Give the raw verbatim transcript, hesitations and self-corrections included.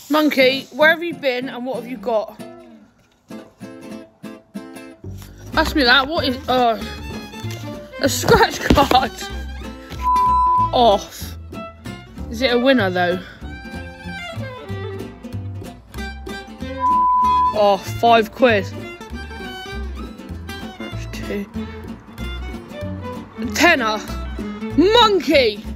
Monkey, where have you been and what have you got? Ask me that. What is... Oh, a scratch card. Off. Is it a winner though? Oh, five quid. That's two. Tenner. Monkey.